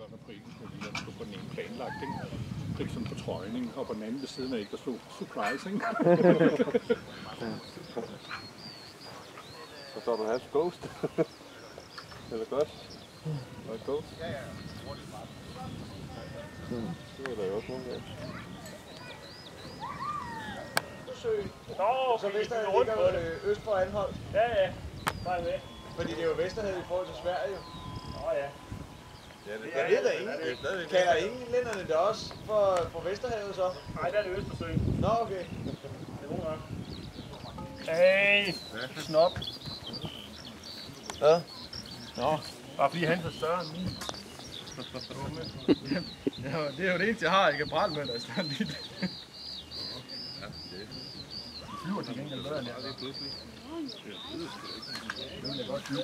med på engelsk, fordi der stod på den ene planlagt, ikke? Det er sådan på trøjen, ikke? Og på den anden ved siden af, ikke? Der stod surprise, ikke? Så står du her ghost. Eller godt? Og ghost? Ja, ja. Det er der jo også nogle gange. Nå, så Vesterhavet ligger øst for Anholt. Ja, ja. Bare med. Fordi det er jo Vesterhavet i forhold til Sverige. Nå ja. Jeg ved da ingen. Kalder englænderne det også for Vesterhavet så? Nej, der er det Østersøen. Nå, okay. Det er god nok. Hey, snop. Hvad? Nå, bare fordi han er større end min. Ja, det er jo det eneste, jeg har. Jeg kan brænde med, der er større end dit. Flyver til gengæld bedre end jeg. Det er pludselig. Det er godt flyve.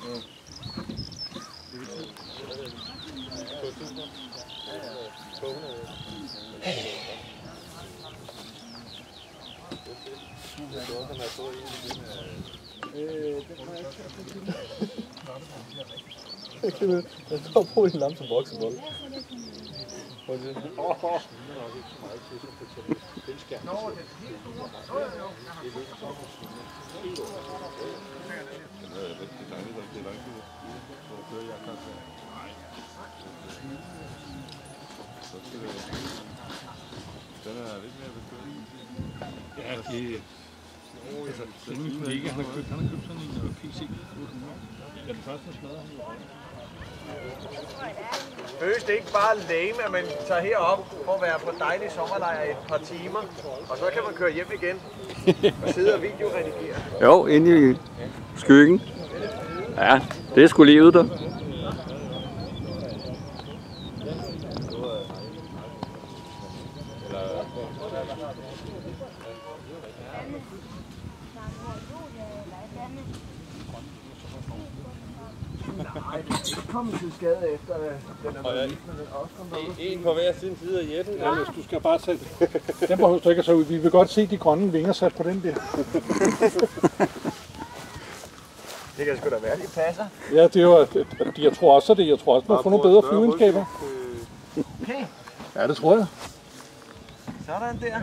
Jeg tror på en lam som voksebold. Nå, det er helt Den er lidt mere bekymret. Ja, det er... Altså, min kollega, han har købt sådan en PC 800. Ja, den første smadrer han jo. Føles det ikke bare lame, at man tager herop for at være på dejlig sommerlejr i et par timer, og så kan man køre hjem igen og sidde og videoredigere? Jo, inde i skyggen. Ja, det er sgu livet der. Nej, det er ikke kommet til skade efter, den er blevet vist, men den er også kommet ud. En på hver sin side af jetten. Ja, du skal bare sætte... Den behøver du ikke så ud. Vi vil godt se de grønne vinger sat på den der. Det kan sgu da være, de passer. Ja, det er jo... Jeg tror også, man får nogle bedre flyveegenskaber. Okay. Ja, det tror jeg. Sådan der.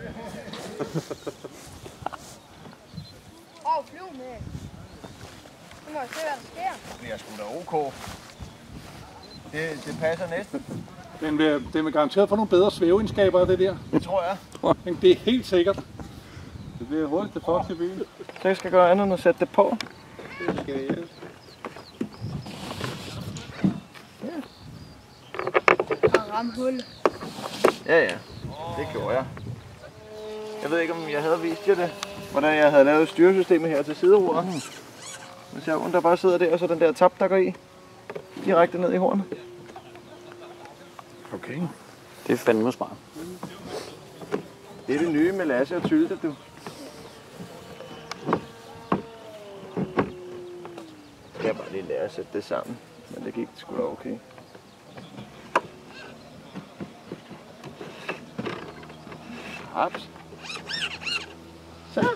Flyv med. Nu må jeg se, hvad der sker. Det bliver sgu da ok. Det passer næsten. Den vil garanteret få nogle bedre svæveegenskaber af det der. Det tror jeg. Men det er helt sikkert. Det bliver hurtigt til folk i byen. Så jeg skal gøre andet end at sætte det på. Det skal jeg hjælpe. Og ramme hul. Ja, ja. Det gjorde jeg. Jeg ved ikke, om jeg havde vist jer det. Hvordan jeg havde lavet styresystemet her til sideroret. Hvis jeg der bare sidder der, og så den der tap, der går i. Direkte ned i hornet. Okay. Det er fandme smart. Det er det nye med Lasse og Tylde, du. Jeg kan bare lige lære at sætte det sammen. Men det gik sgu da okay. Haps. Så.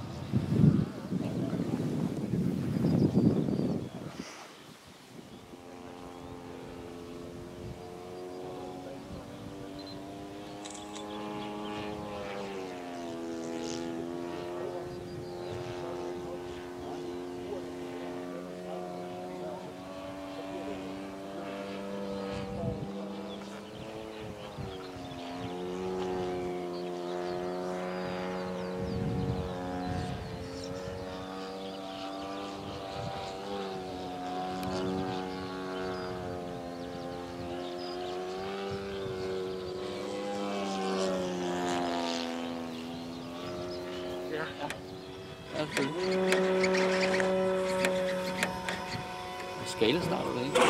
Skala starter det, ikke?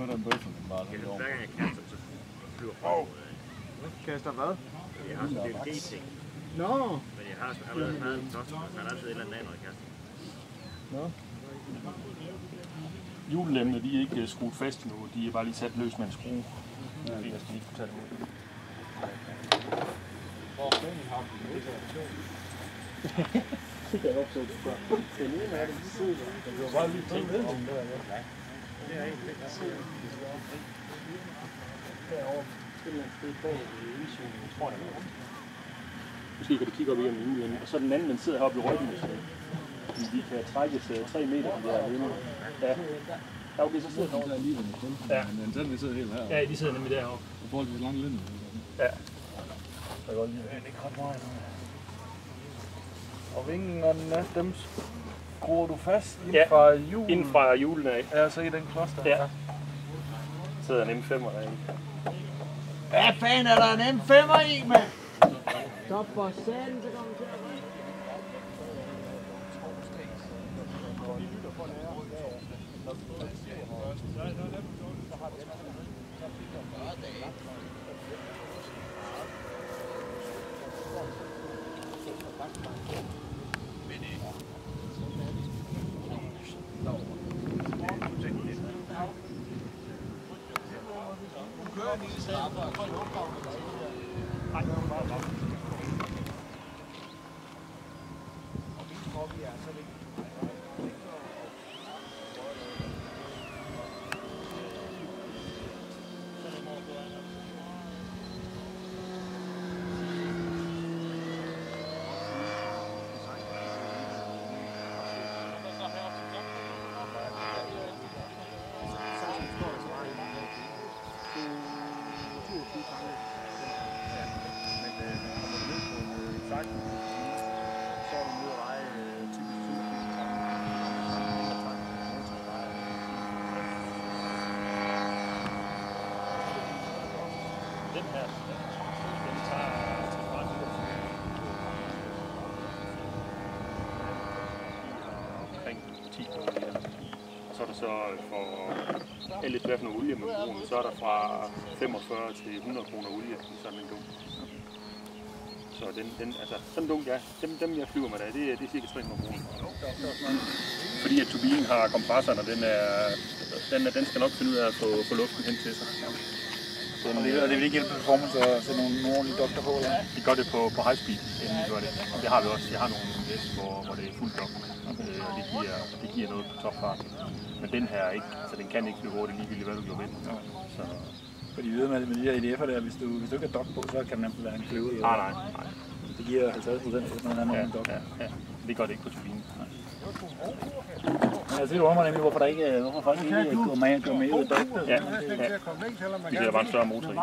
noget, der er bøffen bare. Hver gang jeg kaster, så flyver fra. Kaster hvad? Jeg har sådan en DLG-ting. Nå! Men jeg har allerede meget en kloster, så er der altid et eller andet af, når jeg kaster. Nå. Hjullemene, de er ikke skruet fast nu, de er bare lige sat løs med en skrue. Fordi jeg skal lige kunne tage dem ud. Hvor fanden har du det her? Det kan jeg opsætte det før. Den ene af dem, de sidder. Det var bare lige tænkt ned om der, ja. Det er egentlig ikke, der sidder. Herovre, et eller andet sted bag indsugningen, tror jeg. Måske kan du kigge op igennem vinduet, og så den anden, den sidder heroppe i ryggen. De kan trækkes 3 meter, de der alene. Ja. Ja, okay, så sidder den over der lige ved den. Ja. Men den vi sidder helt her. Ja, de sidder nemlig deroppe. Og forholdsvis langt linde. Ja. Jeg kan godt lide det. Det er ikke ret meget. Og vingerne, dem skruer du fast ind fra julen? Inden fra julen af. Ja, så i den kloster? Ja. Så sidder en M5'er derinde. Hvad fanden er der en M5'er i, mand? Stop for satan, så kommer til. Den her, den tager til brand. Omkring 10 km. Og så er der så for alt lidt hvad for noget olie med brugen, så er der fra 45 til 100 kroner olie i sådan en dunk. Så altså sådan en dunk, ja, dem jeg flyver med der, det er cirka 300 kroner. Fordi at turbinen har kompressoren, og den skal nok finde ud af at få luften hen til sig. Og det vil ikke hjælpe performance at sætte nogle ordentlige doktor på, eller? Vi gør det på high speed, inden vi gør det. Og det har vi også. Jeg har nogle S, hvor det er fuldt op, og det giver noget på topfart. Men den her ikke, så den kan ikke flyve hurtigt ligegyldigt, hvad du gjorde ved den. Så... Fordi vi ved med de her IDF'er der, hvis du ikke har dok på, så kan den nemt være en kløve. Nej. Det giver 50%, hvis man har en dok. Ja, det gør det ikke på turbinen. Men jeg ser nemlig, hvorfor folk ikke går med ud af dok. Ja. Vi har bare en større motor i.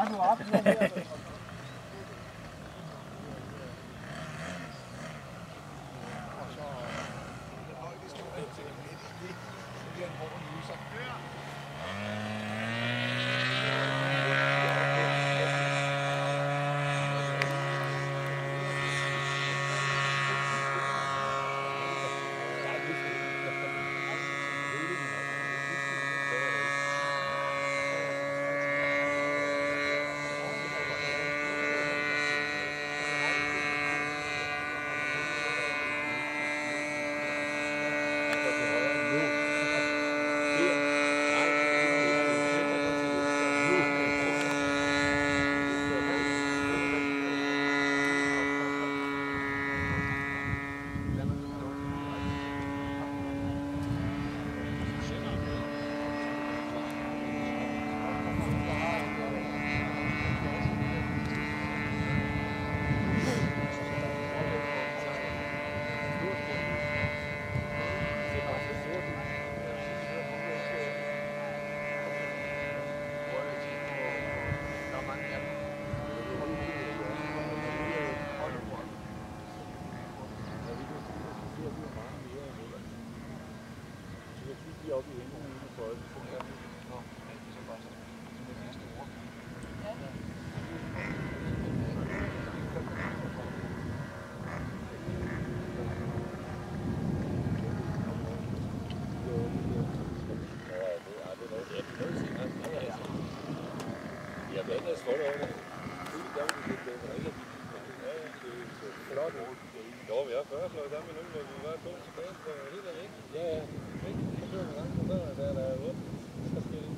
Jo, vi har 40 slået sammen nu, men vi var 2 tilbage på helt af ikke. Ja, ja. Så kører vi langt, og der er 8. Så skal det.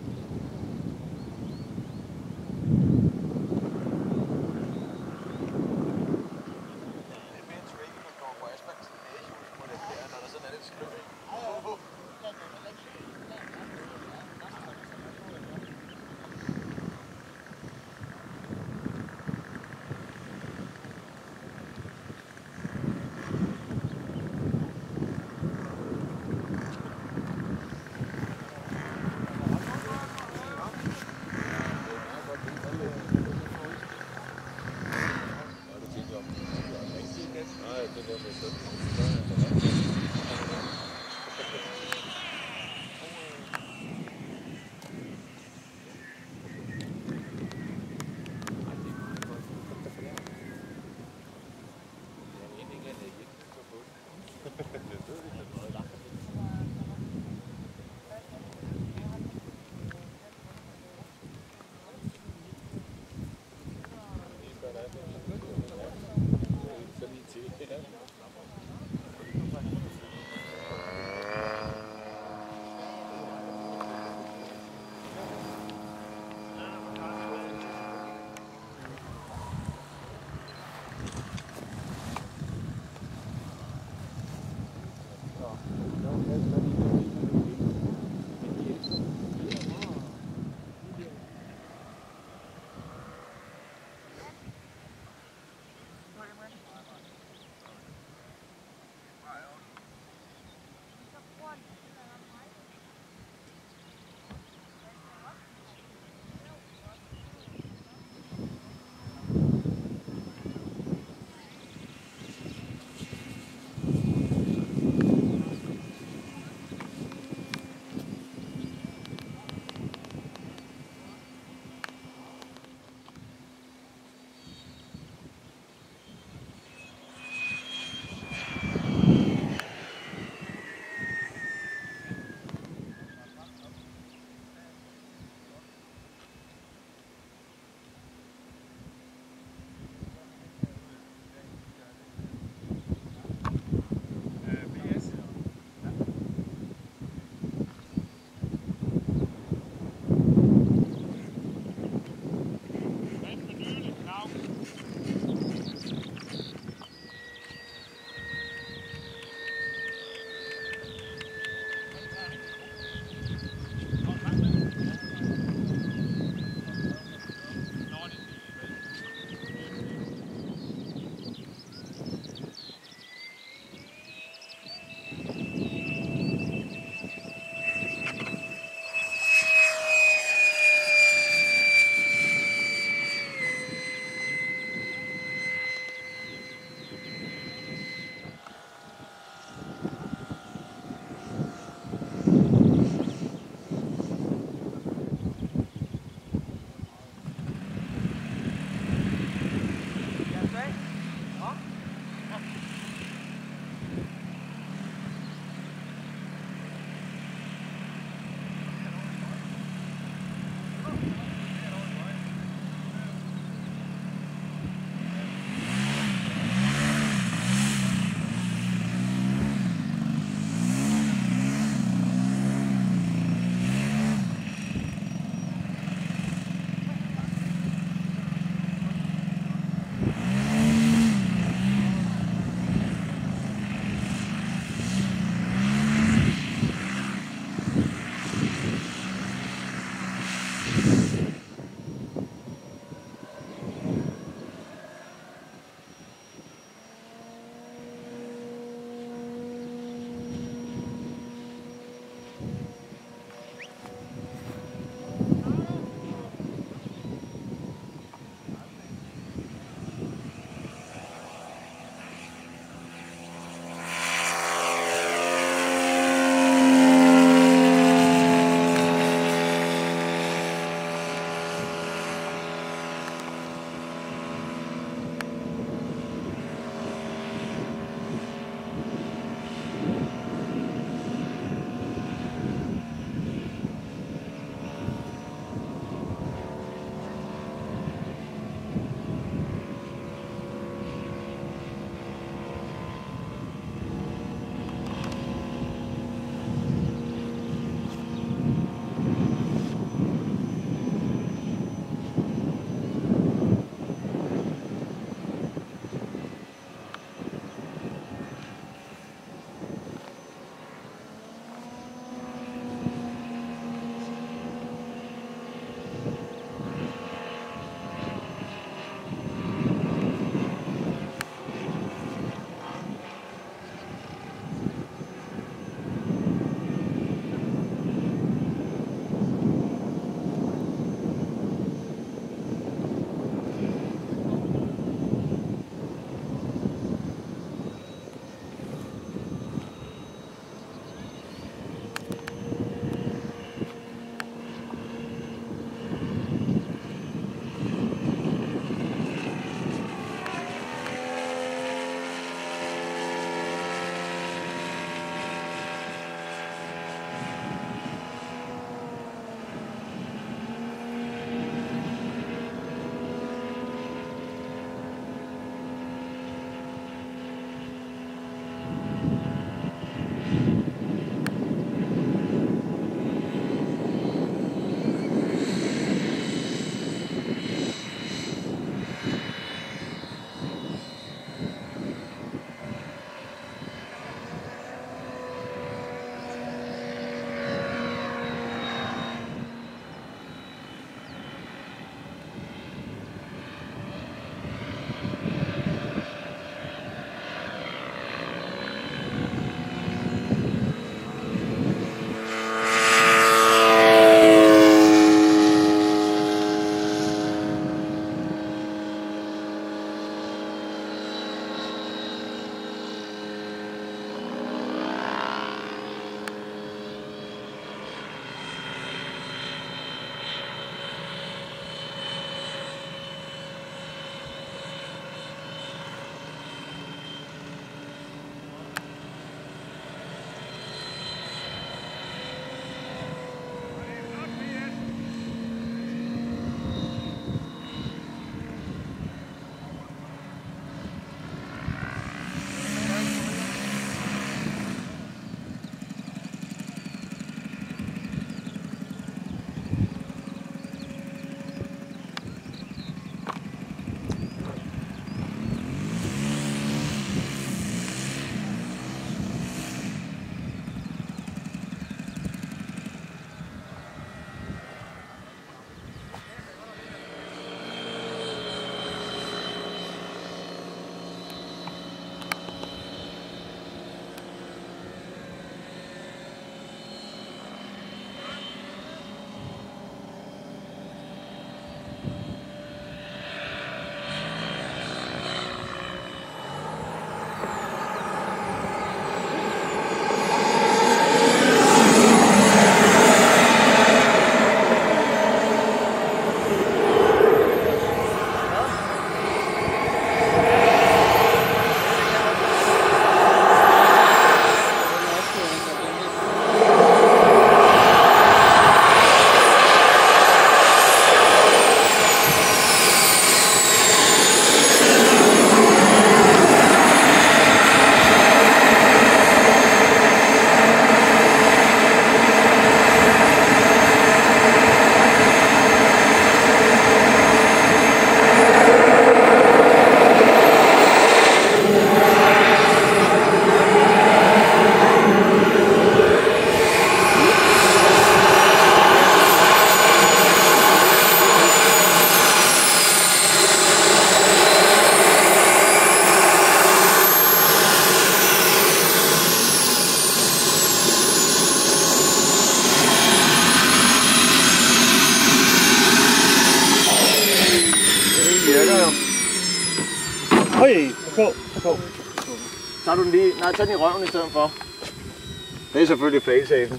på. Tager du den lige... Nej, tag den i røven i stedet for. Det er selvfølgelig failsafen.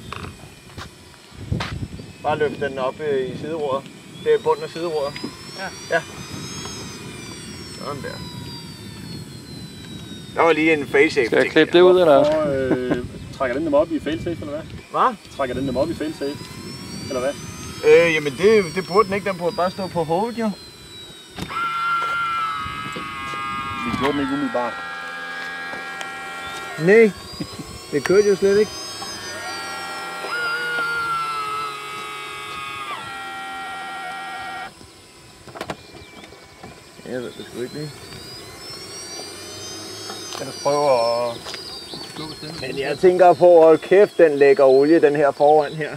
Bare løft den op i sideroret. Det er bunden af sideroret. Ja. Sådan der. Der var lige en failsafe. Skal jeg klippe det ud, eller? Trækker den dem op i failsafe, eller hvad? Hvad? Trækker den dem op i failsafe, eller hvad? Jamen det burde den ikke. Den burde bare stå på hold, jo. Vi gjorde den ikke umiddelbart. Nej, det kørte jo slet ikke. Jeg ved det sgu ikke lige. Lad os prøve at... Men jeg tænker på, hold kæft, den lægger olie, den her foran her.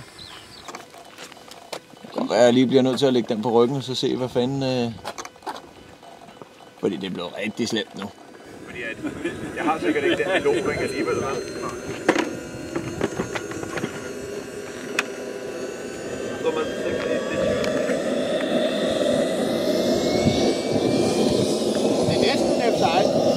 Jeg lige bliver nødt til at lægge den på ryggen, og så se, hvad fanden... Fordi det blev rigtig slemt nu. Fordi jeg har sikkert ikke den låbring alligevel, hva'? Det er næsten F16.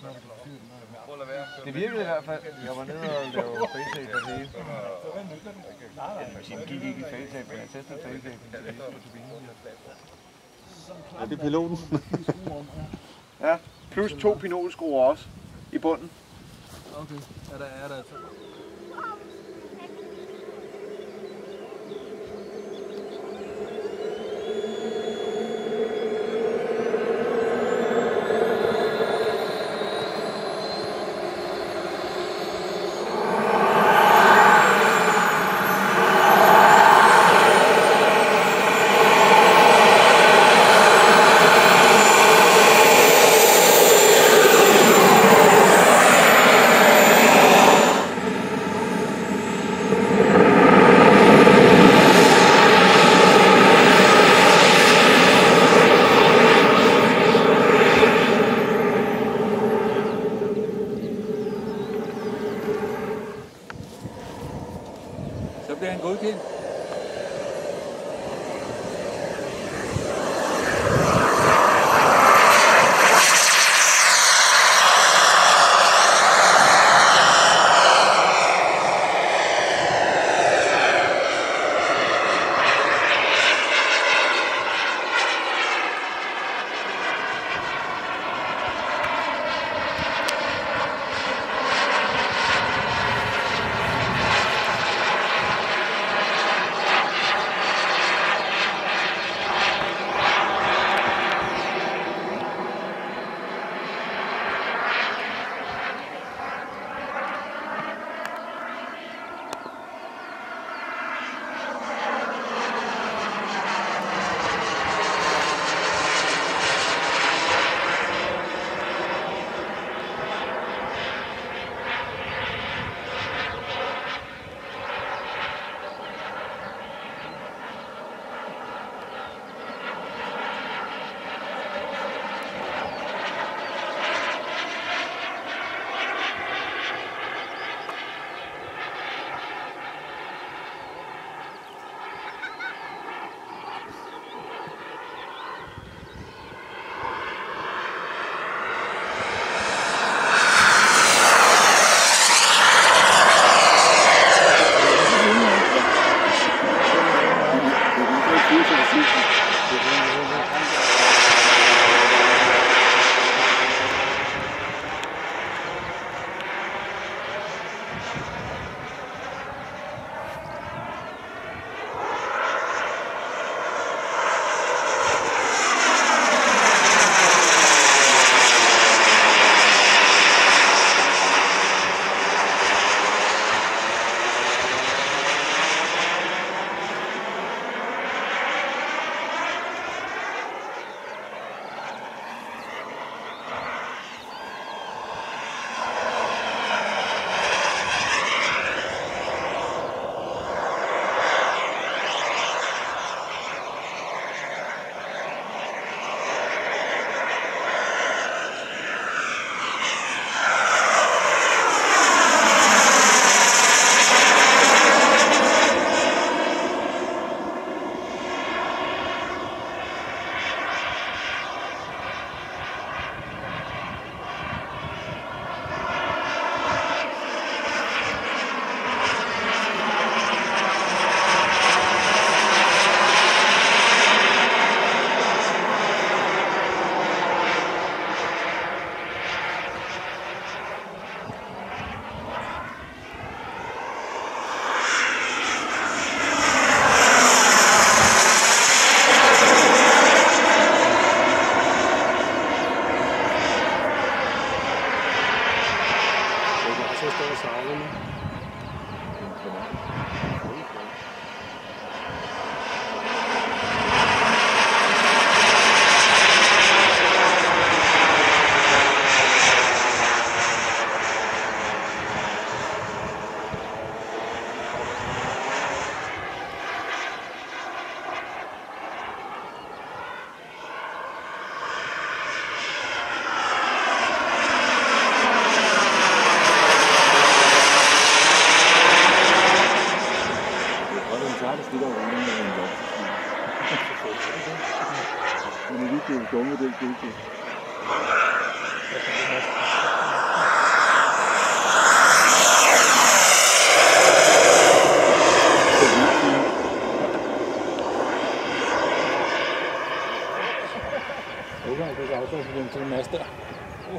Det virkede i hvert fald. Jeg var nede og lavede failtape for det hele. Maskinen gik ikke i failtape, men jeg testede failtape. Ja, det er piloten. Ja, plus 2 pinolskruer også i bunden. Okay, er der altså. Så bliver han godkendt.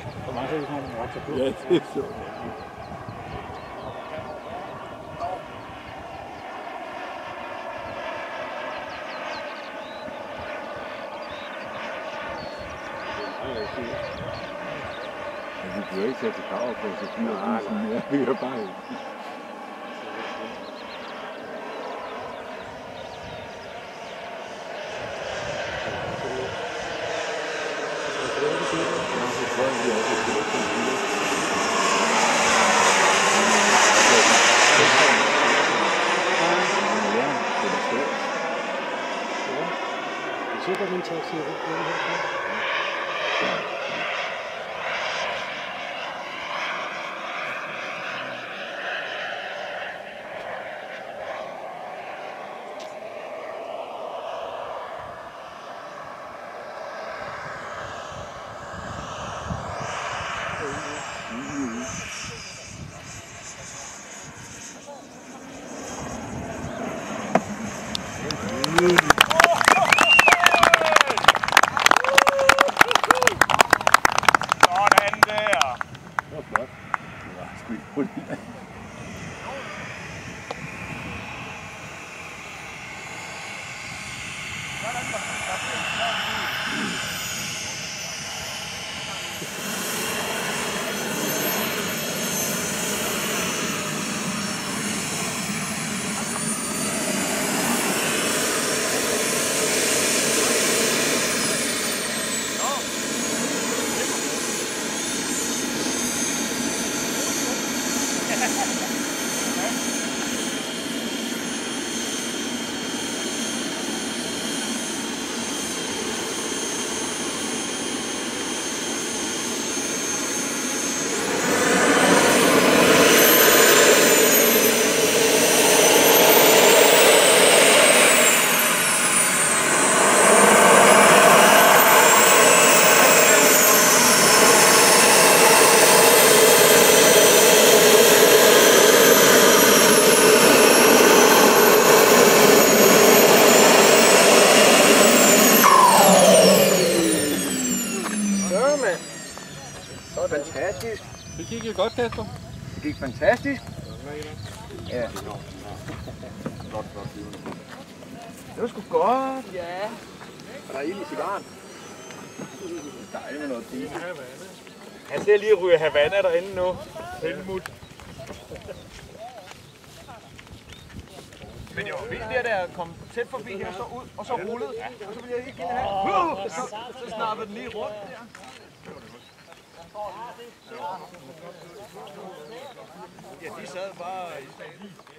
Hvor mange så kommer man til på? Ja, det er sjovt. Men vi bliver ikke til at tage krav på, så bliver det sådan mere. Vi gør bare ikke. Sikkert min taxi. Fantastisk. Det gik jo godt, Kasper. Det gik fantastisk. Ja. Det var sgu godt. Ja. Og der er ild i cigaren. Dejligt med noget pige. Han ser lige ryge Havana derinde nu. Helmut. Men det var vildt der, der kom tæt forbi her, så ud, og så rullede. Og så ville jeg ikke have. Så snappede den lige rundt der. Ja, de sad bare i